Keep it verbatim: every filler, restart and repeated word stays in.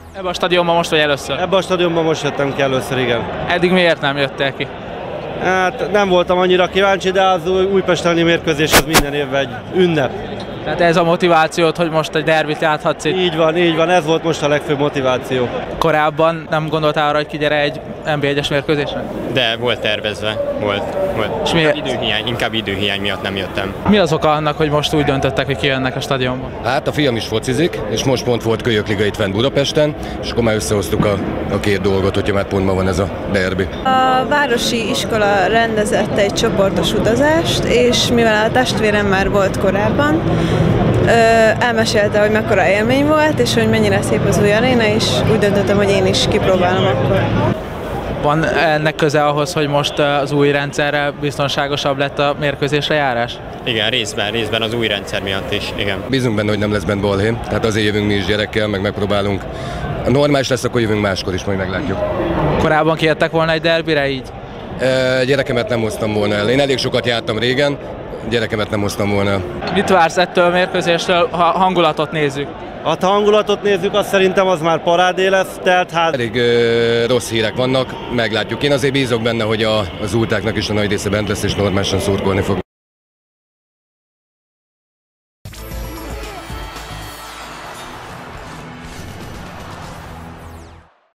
Ebben a stadionban most vagy először? Ebben a stadionban most jöttem ki először, igen. Eddig miért nem jöttél ki? Hát nem voltam annyira kíváncsi, de az újpesteni mérkőzés az minden évben egy ünnep. Tehát ez a motivációt, hogy most egy derbit láthatsz itt? Így van, így van, ez volt most a legfőbb motiváció. Korábban nem gondoltál arra, hogy kigyere egy en bé egyes mérkőzésre? De volt tervezve, volt. volt. És mi... időhiány, inkább időhiány miatt nem jöttem. Mi az oka annak, hogy most úgy döntöttek, hogy kijönnek a stadionba? Hát a fiam is focizik, és most pont volt kölyökliga itt fent Budapesten, és akkor már összehoztuk a, a két dolgot, hogyha már pont ma van ez a derbi. A városi iskola rendezett egy csoportos utazást, és mivel a testvérem már volt korábban, elmesélte, hogy mekkora élmény volt, és hogy mennyire szép az új aréna, és úgy döntöttem, hogy én is kipróbálom akkor. Van ennek köze ahhoz, hogy most az új rendszerrel biztonságosabb lett a mérkőzésre járás? Igen, részben, részben az új rendszer miatt is, igen. Bízunk benne, hogy nem lesz bent balhé, tehát azért jövünk mi is gyerekkel, meg megpróbálunk. Ha normális lesz, akkor jövünk máskor is, majd meglátjuk. Korábban kijöttek volna egy derbire így? E, gyerekemet nem hoztam volna el. Én elég sokat jártam régen, gyerekemet nem hoztam volna el. Mit vársz ettől a mérkőzéstől, ha hangulatot nézzük? Hát, ha hangulatot nézzük, azt szerintem az már parádé lesz, tehát hát... Elég ö, rossz hírek vannak, meglátjuk. Én azért bízok benne, hogy a, az ultáknak is a nagy része bent lesz, és normálisan szurkolni fog.